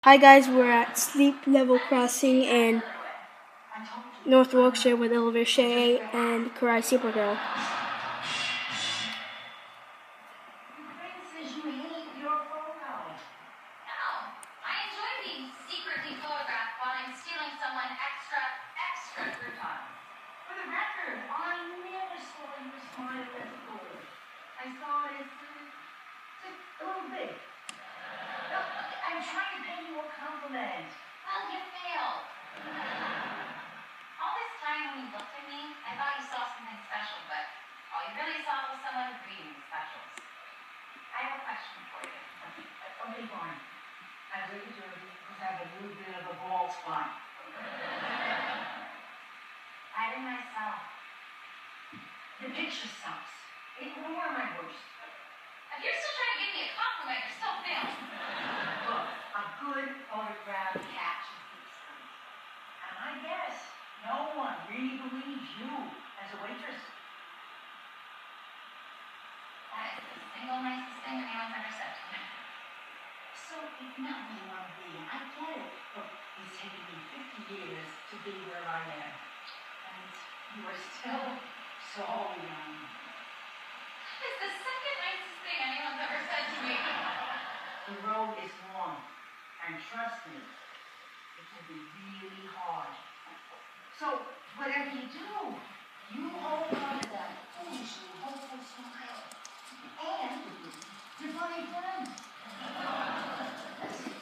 Hi guys, we're at Sleep Level Crossing in North Yorkshire with Oliver Shea and Karai Supergirl. I saw it as a little big. No, I'm trying to pay you a compliment. Well, you failed. All this time when you looked at me, I thought you saw something special, but all you really saw was someone reading specials. I have a question for you. Okay, fine. I was looking at you because I have a little bit of a bald spot. I did myself. The picture sucks. Ignore my worst. If you're still trying to give me a compliment, you're still failing. Look, a good photograph catches these things. And I guess no one really believes you as a waitress. That is the single nicest thing anyone's ever said to me. So it's not where you want to be. I get it. Look, it's taken me 50 years to be where I am. And you are still so young. It's the second nicest thing anyone's ever said to me. The road is long, and trust me, it can be really hard. So, whatever you do, you hold on to that foolishly hopeful smile. And your funny friend.